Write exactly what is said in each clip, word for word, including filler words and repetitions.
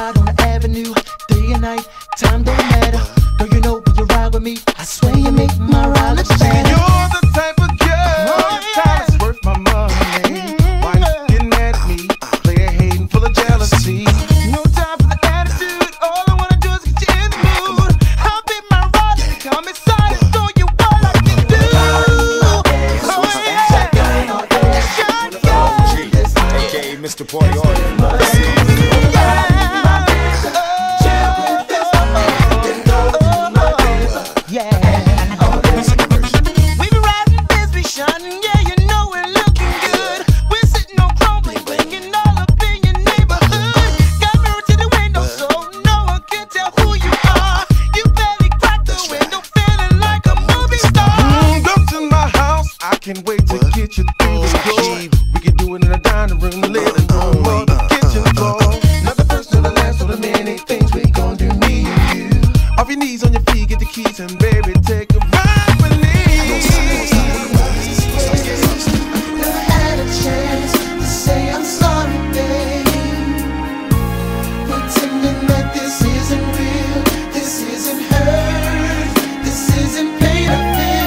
ride on the avenue, day and night, time don't matter. Girl, you know when you ride with me, I swear you make my ride look better. You're the type of girl, oh, yeah. Time is worth my money. Why you getting mad at me? Player hating, full of jealousy. No time for the attitude, all I wanna do is get you in the mood. I'll be my ride, come inside and show you what I can do. Oh yeah, shotgun, A K A Mister Party Order. Can't wait to get you through the door. We can do it in the dining room, the living room, or the kitchen floor. Not the first, nor the last, or the many things we gon' do, me and you. Off your knees, on your feet, get the keys, and baby, take a ride with me. Never had a chance to say I'm sorry, babe. Pretending that this isn't real, this isn't hurt, this isn't pain I feel.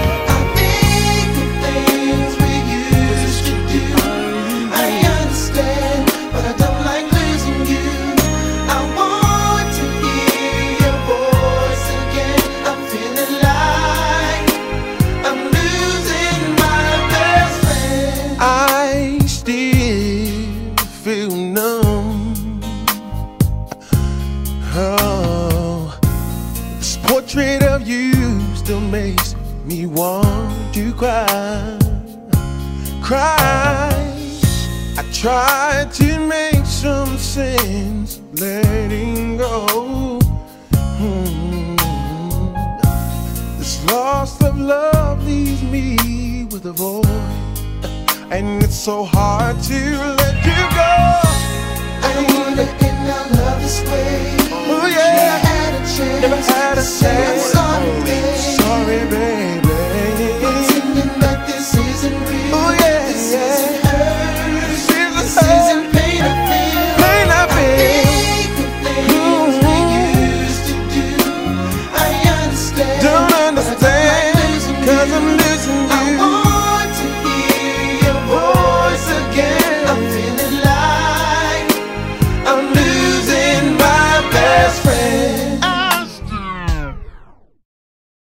Oh, this portrait of you still makes me want to cry, cry. I tried to make some sense, letting go. Hmm. This loss of love leaves me with a void, and it's so hard to let you go. I wanna